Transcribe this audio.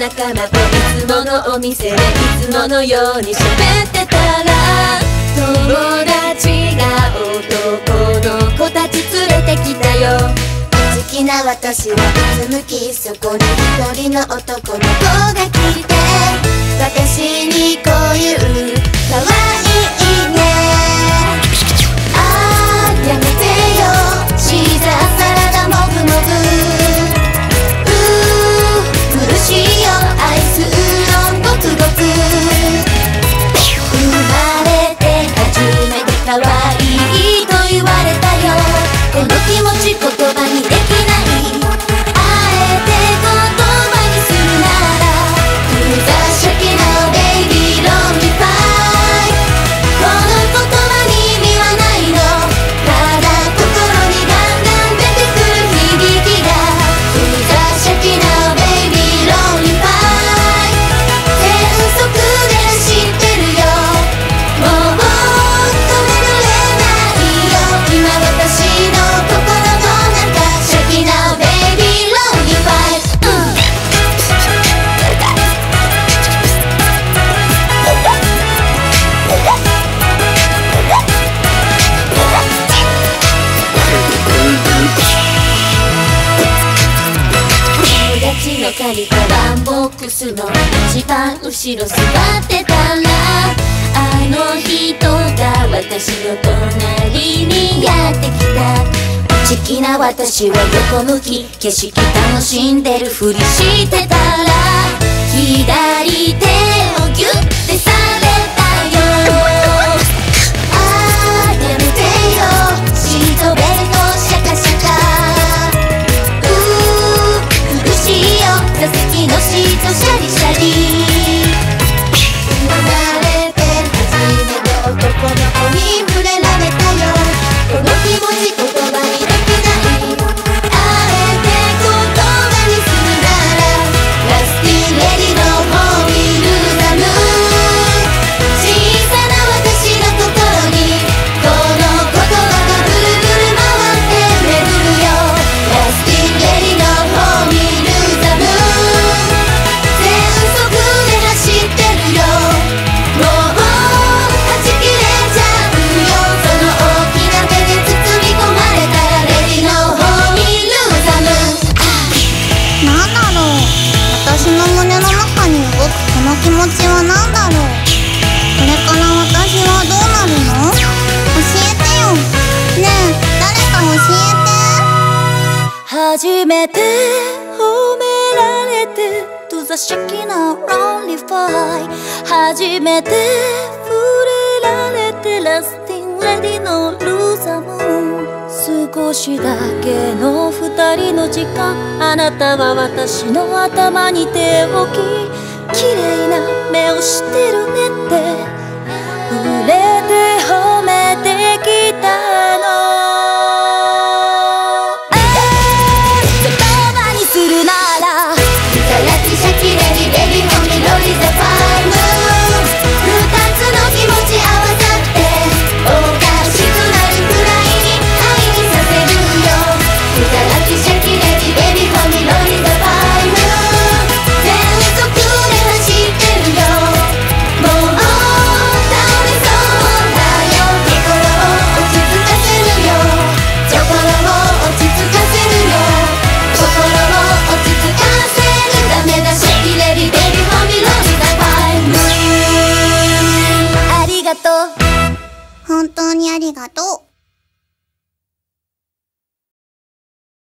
仲間といつものお店でいつものように喋ってたら、友達が男の子たち連れてきたよ。好きな私はいつむきそこに一人の男の子が来て、私にこういう可愛いね。あーやめてよシーザーサラダもぐもぐ、苦しいよアイスウーロンごくごく。生まれて初めて可愛いと言われたよ。この気持ち言葉にできない。あえて言葉にするなら You're the shaky now baby lonely fight。 この言葉に意味はないの。ただ心にガンガン出てくる響きが You're the shaky now baby lonely fight。 全速で走ってるよ。もう止められないよ。今私の心の中 Shaky now baby lonely fight。 友達の借りたワンボックスの一番後ろ座ってたら、あの人が私の隣にやってきた。好きな私は横向き景色楽しんでるふりしてたら、左手をギュッてされたよ。あーやめてよシートベルトシャカシャカ。苦しいよ座席のシートシャリシャリ。生まれて初めて男の子に触れられたよ。この気持ち言葉にできない。あえて言葉にするなら Rusty Ladyのホーミールーザム。小さな私の心にこの言葉がぐるぐる回って巡るよ。 Rusty Ladyのホーミールーザム。全速で走ってるよ。もうはち切れちゃうよ。その大きな手で包み込まれたらレディのホーミールーザム。 なんだろう、私の胸の中に動くこの気持ちはなんだろう。これから私はどうなるの？教えてよ。ねえ誰か教えて。 初めて褒められて To the shaky now lonely fight。 初めて触れられて Lasting Lady のルーザム。少しだけの二人の時間、あなたは私の頭に手を置き、綺麗な目をしてるねって触れて褒めてきたの。